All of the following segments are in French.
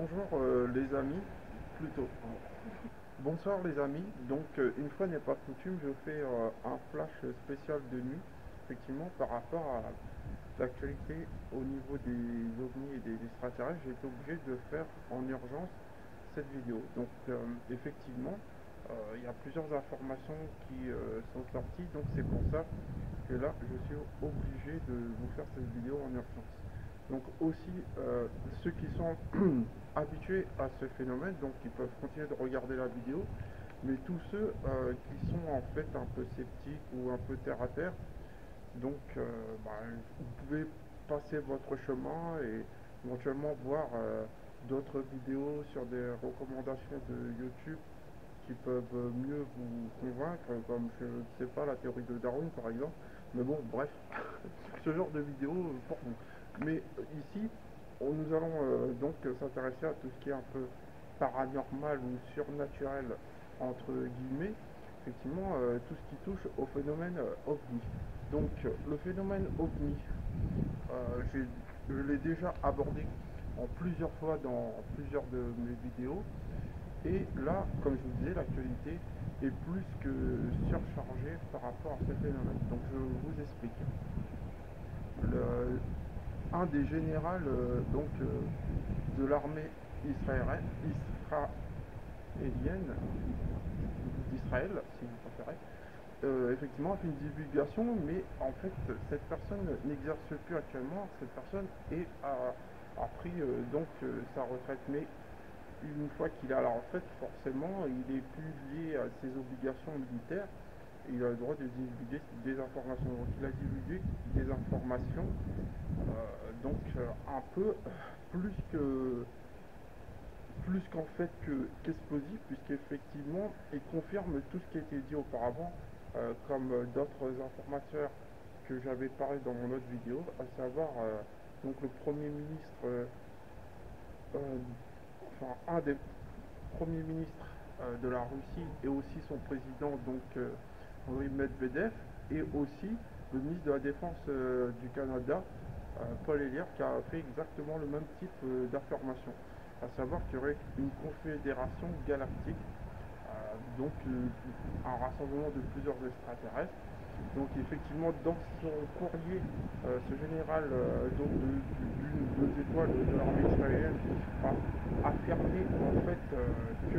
Bonjour les amis, plutôt. Bonsoir les amis, donc une fois n'est pas coutume, je fais un flash spécial de nuit, effectivement par rapport à l'actualité au niveau des ovnis et des extraterrestres, j'ai été obligé de faire en urgence cette vidéo. Donc effectivement, il y a plusieurs informations qui sont sorties, donc c'est pour ça que là je suis obligé de vous faire cette vidéo en urgence. Donc aussi, ceux qui sont habitués à ce phénomène, donc ils peuvent continuer de regarder la vidéo, mais tous ceux qui sont en fait un peu sceptiques ou un peu terre à terre, donc vous pouvez passer votre chemin et éventuellement voir d'autres vidéos sur des recommandations de YouTube qui peuvent mieux vous convaincre, comme je ne sais pas, la théorie de Darwin par exemple. Mais bon, bref, ce genre de vidéo pour vous. Mais ici, nous allons donc s'intéresser à tout ce qui est un peu paranormal ou surnaturel, entre guillemets, effectivement, tout ce qui touche au phénomène ovni. Donc, le phénomène ovni, je l'ai déjà abordé en plusieurs fois dans plusieurs de mes vidéos. Et là, comme je vous disais, l'actualité est plus que surchargée par rapport à ce phénomène. Donc je vous explique. Un des généraux de l'armée israélienne, d'Israël, si vous préférez, effectivement a fait une divulgation, mais en fait cette personne n'exerce plus actuellement. Cette personne a pris sa retraite, mais une fois qu'il est à la retraite, forcément, il est plus lié à ses obligations militaires. Il a le droit de divulguer des informations. Donc il a divulgué des informations, un peu plus que plus qu'en fait qu'explosif, puisqu'effectivement il confirme tout ce qui a été dit auparavant, comme d'autres informateurs que j'avais parlé dans mon autre vidéo, à savoir donc le premier ministre, un des premiers ministres de la Russie, et aussi son président, Henri Medvedev, et aussi le ministre de la Défense du Canada, Paul Hellyer, qui a fait exactement le même type d'affirmation, à savoir qu'il y aurait une confédération galactique, un rassemblement de plusieurs extraterrestres. Donc effectivement, dans son courrier, ce général d'une deux étoiles de l'armée israélienne a affirmé en fait que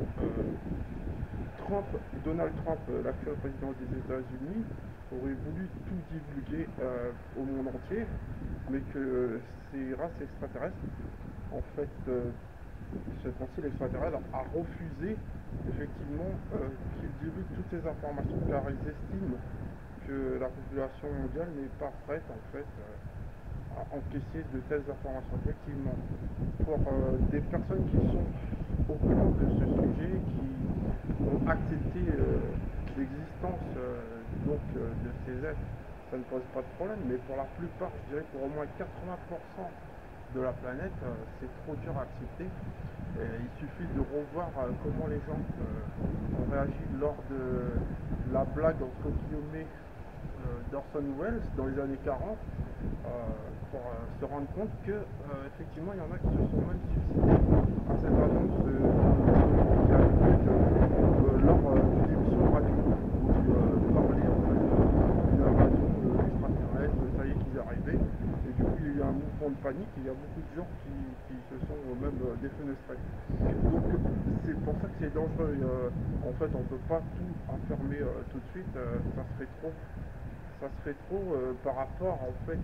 Donald Trump, l'actuel président des États-Unis, aurait voulu tout divulguer au monde entier, mais que ces races extraterrestres, en fait, cette fois-ci, l'extraterrestre a refusé effectivement qu'il divulgue toutes ces informations, car ils estiment que la population mondiale n'est pas prête en fait à encaisser de telles informations. Effectivement, pour des personnes qui sont au courant de ce sujet, qui ont accepté l'existence de ces êtres, ça ne pose pas de problème, mais pour la plupart, je dirais pour au moins 80% de la planète, c'est trop dur à accepter. Et il suffit de revoir comment les gens ont réagi lors de la blague entre guillemets d'Orson Welles dans les années 40, pour se rendre compte que effectivement il y en a qui se sont même suicidés à cette annonce qui a été faite lors d'une émission de radio où parlait en fait d'une invasion extraterrestre, ça y est qu'ils arrivaient, et du coup il y a eu un mouvement de panique et il y a beaucoup de gens qui se sont même défenestrés. Donc c'est pour ça que c'est dangereux. En fait on peut pas tout enfermer tout de suite, ça serait trop par rapport en fait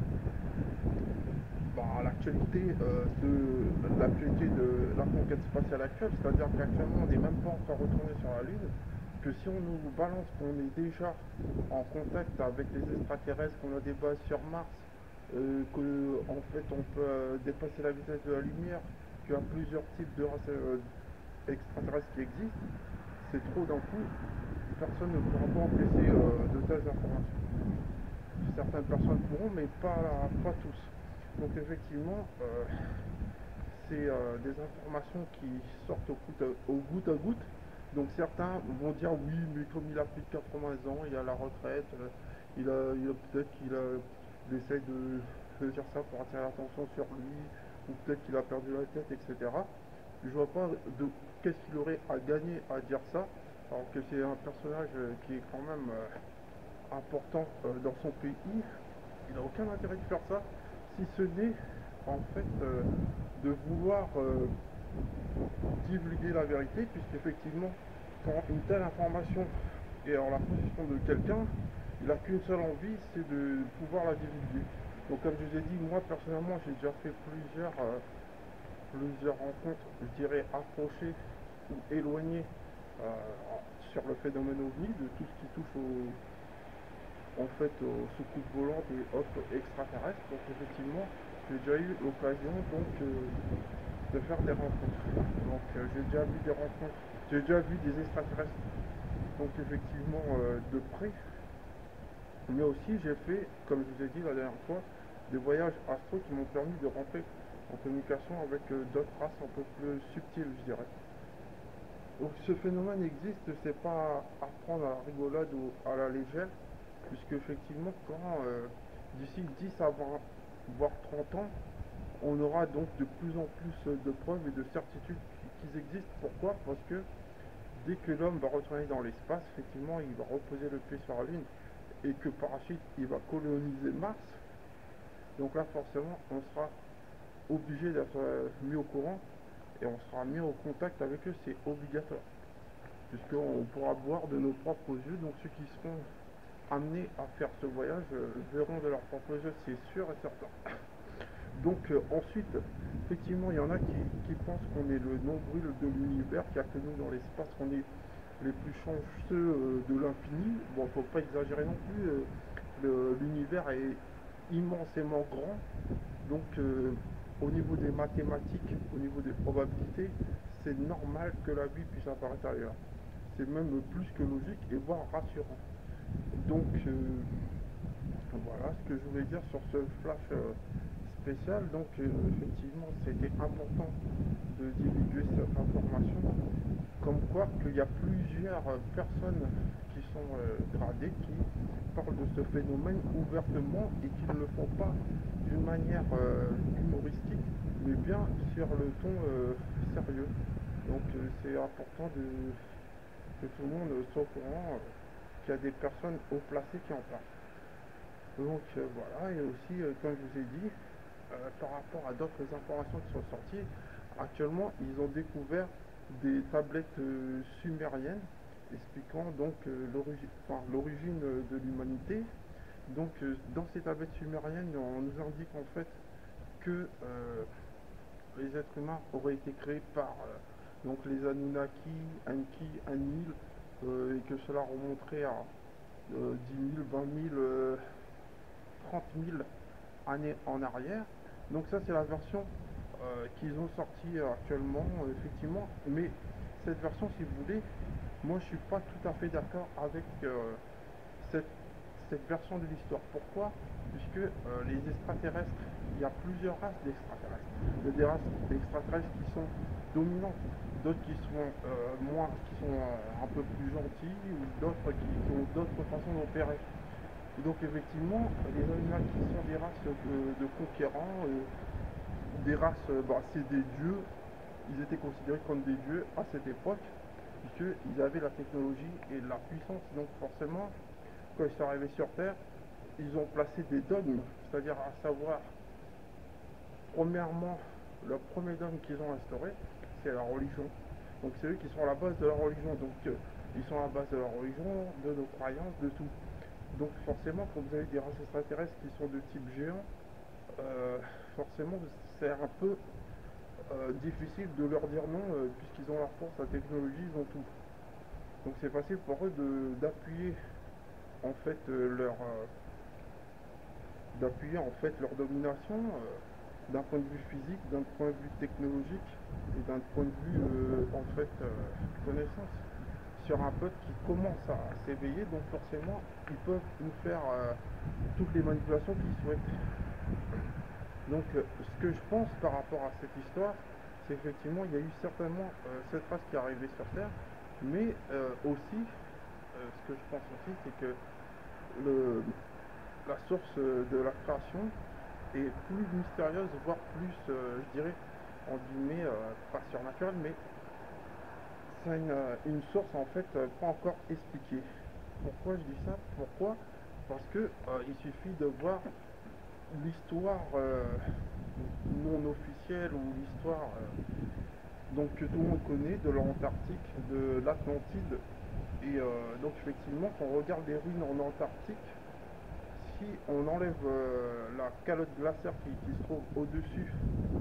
à l'actualité de la conquête spatiale actuelle, c'est-à-dire qu'actuellement on n'est même pas encore retourné sur la Lune, que si on nous balance qu'on est déjà en contact avec les extraterrestres, qu'on a des bases sur Mars, que en fait on peut dépasser la vitesse de la lumière, qu'il y a plusieurs types de races extraterrestres qui existent, c'est trop d'un coup, personne ne pourra pas encaisser de telles informations. Certaines personnes pourront, mais pas tous. Donc effectivement, c'est des informations qui sortent au goutte à goutte. Donc certains vont dire oui, mais comme il a plus de 80 ans, il a la retraite, peut-être qu'il essaye de dire ça pour attirer l'attention sur lui, ou peut-être qu'il a perdu la tête, etc. Je vois pas de qu'est-ce qu'il aurait à gagner à dire ça, alors que c'est un personnage qui est quand même important dans son pays. Il n'a aucun intérêt de faire ça, si ce n'est en fait de vouloir divulguer la vérité, puisqu'effectivement, quand une telle information est en la possession de quelqu'un, il n'a qu'une seule envie, c'est de pouvoir la divulguer. Donc comme je vous ai dit, moi personnellement, j'ai déjà fait plusieurs rencontres, je dirais approchées ou éloignées euh, sur le phénomène OVNI, de tout ce qui touche en fait aux soucoupes volantes et autres extraterrestres. Donc effectivement, j'ai déjà eu l'occasion donc de faire des rencontres. Donc j'ai déjà vu des rencontres, j'ai déjà vu des extraterrestres, donc effectivement de près, mais aussi j'ai fait, comme je vous ai dit la dernière fois, des voyages astro qui m'ont permis de rentrer en communication avec d'autres races un peu plus subtiles, je dirais. Donc ce phénomène existe, c'est pas à prendre à la rigolade ou à la légère, puisque effectivement quand d'ici 10 à 20, voire 30 ans, on aura donc de plus en plus de preuves et de certitudes qu'ils existent. Pourquoi? Parce que dès que l'homme va retourner dans l'espace, effectivement, il va reposer le pied sur la Lune et que par la suite, il va coloniser Mars. Donc là, forcément, on sera obligé d'être mis au courant et on sera mis au contact avec eux, c'est obligatoire. Puisqu'on pourra voir de nos propres yeux, donc ceux qui seront amenés à faire ce voyage verront de leurs propres yeux, c'est sûr et certain. Donc ensuite, effectivement, il y en a qui pensent qu'on est le nombril de l'univers, qu'il n'y a que nous dans l'espace, qu'on est les plus chanceux de l'infini. Bon, faut pas exagérer non plus, l'univers est immensément grand, donc au niveau des mathématiques, au niveau des probabilités, c'est normal que la vie puisse apparaître ailleurs. C'est même plus que logique et voire rassurant. Donc voilà ce que je voulais dire sur ce flash spécial. Donc effectivement, c'était important de divulguer cette information, comme quoi qu'il y a plusieurs personnes qui sont gradées, qui parlent de ce phénomène ouvertement et qui ne le font pas d'une manière humoristique, mais bien sur le ton sérieux. Donc c'est important que tout le monde soit au courant qu'il y a des personnes haut placées qui en parlent. Donc voilà, et aussi, comme je vous ai dit, par rapport à d'autres informations qui sont sorties, actuellement, ils ont découvert des tablettes sumériennes expliquant donc l'origine de l'humanité. Donc dans ces tablettes sumériennes, on nous indique en fait que les êtres humains auraient été créés par donc les Anunnaki, Enki, Enlil, et que cela remonterait à 10 000, 20 000, 30 000 années en arrière. Donc ça c'est la version qu'ils ont sortie actuellement, effectivement. Mais cette version, si vous voulez, moi je suis pas tout à fait d'accord avec cette, cette version de l'histoire. Pourquoi? Puisque les extraterrestres, il y a plusieurs races d'extraterrestres. Il y a des races d'extraterrestres qui sont dominantes, d'autres qui sont moins, qui sont un peu plus gentils, ou d'autres qui ont d'autres façons d'opérer. Et donc effectivement, les Anunnaki sont des races de conquérants, des races, c'est des dieux, ils étaient considérés comme des dieux à cette époque, puisqu'ils avaient la technologie et la puissance, donc forcément, quand ils sont arrivés sur Terre, ils ont placé des dogmes, c'est-à-dire à savoir, premièrement, le premier dogme qu'ils ont instauré, c'est la religion. Donc c'est eux qui sont à la base de la religion, donc ils sont à la base de la religion, de nos croyances, de tout. Donc forcément, quand vous avez des races extraterrestres qui sont de type géant, forcément c'est un peu difficile de leur dire non, puisqu'ils ont la force, la technologie, ils ont tout. Donc c'est facile pour eux d'appuyer en fait leur domination d'un point de vue physique, d'un point de vue technologique et d'un point de vue connaissance sur un peuple qui commence à s'éveiller, donc forcément ils peuvent nous faire toutes les manipulations qu'ils souhaitent. Donc ce que je pense par rapport à cette histoire, c'est effectivement il y a eu certainement cette race qui est arrivée sur Terre, mais aussi ce que je pense aussi, c'est que la source de la création est plus mystérieuse, voire plus, je dirais, en guillemets, pas surnaturelle, mais c'est une source en fait pas encore expliquée. Pourquoi je dis ça? Pourquoi? Parce que il suffit de voir l'histoire non officielle ou l'histoire donc que tout le monde connaît de l'Antarctique, de l'Atlantide. Et donc effectivement, quand on regarde les ruines en Antarctique, si on enlève la calotte glaciaire qui se trouve au-dessus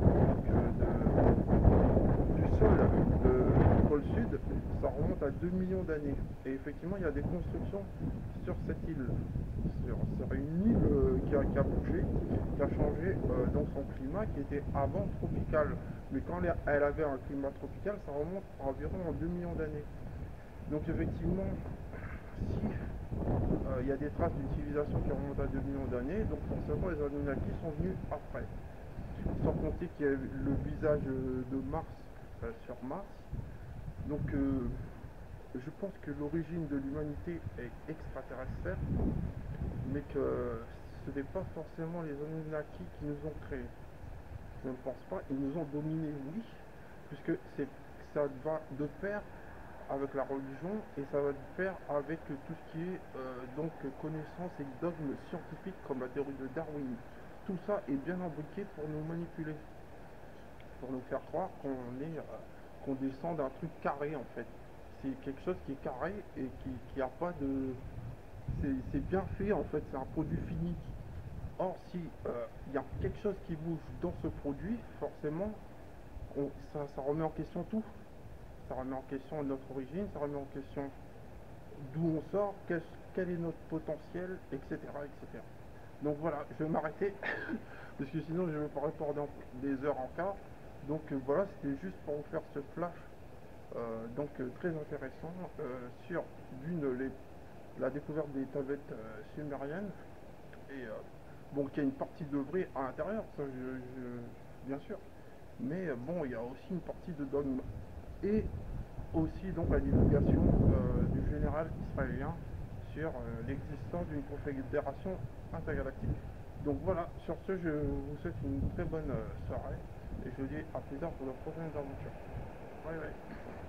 du sol du pôle sud, ça remonte à 2 millions d'années. Et effectivement, il y a des constructions sur cette île, sur une île qui a bougé, qui a changé dans son climat, qui était avant tropical. Mais quand elle avait un climat tropical, ça remonte à environ 2 millions d'années. Donc effectivement, si il y a des traces d'une civilisation qui remonte à 2 millions d'années, donc forcément les Anunnaki sont venus après. Sans compter qu'il y a le visage de Mars sur Mars. Donc je pense que l'origine de l'humanité est extraterrestre, mais que ce n'est pas forcément les Anunnaki qui nous ont créés. Je ne pense pas. Ils nous ont dominés, oui, puisque ça va de pair avec la religion et ça va de pair avec tout ce qui est donc connaissance et dogmes scientifiques comme la théorie de Darwin. Tout ça est bien imbriqué pour nous manipuler, pour nous faire croire qu'on descend d'un truc carré en fait. C'est quelque chose qui est carré et qui a pas de. C'est bien fait en fait, c'est un produit fini. Or, si il y a quelque chose qui bouge dans ce produit, forcément, ça remet en question tout. Ça remet en question notre origine, ça remet en question d'où on sort, quel est notre potentiel, etc., etc. Donc voilà, je vais m'arrêter, parce que sinon je vais pas répondre des heures en quart. Donc voilà, c'était juste pour vous faire ce flash, très intéressant, sur la découverte des tablettes sumériennes, et bon, qu'il y a une partie de vrai à l'intérieur, ça bien sûr, mais bon, il y a aussi une partie de dogme, et aussi donc la divulgation du général israélien sur l'existence d'une confédération intergalactique. Donc voilà, sur ce, je vous souhaite une très bonne soirée et je vous dis à plus tard pour de prochaines aventures. Bye bye.